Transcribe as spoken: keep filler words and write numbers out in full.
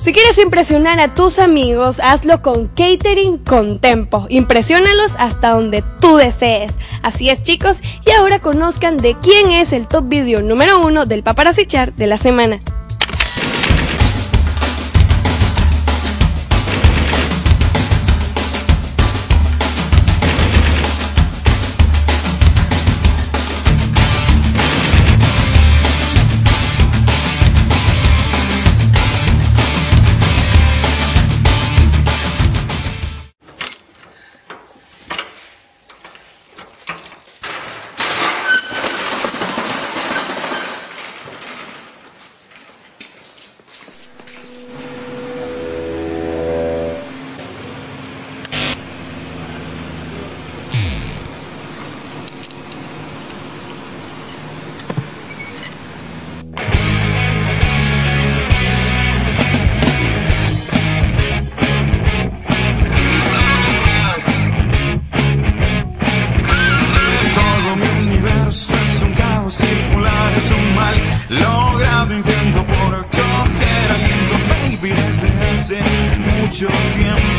Si quieres impresionar a tus amigos, hazlo con Catering con Tempo. Impresiónalos hasta donde tú desees. Así es, chicos, y ahora conozcan de quién es el top video número uno del Paparazzi Chart de la semana. Logrado intento por coger aliento, baby, desde hace mucho tiempo.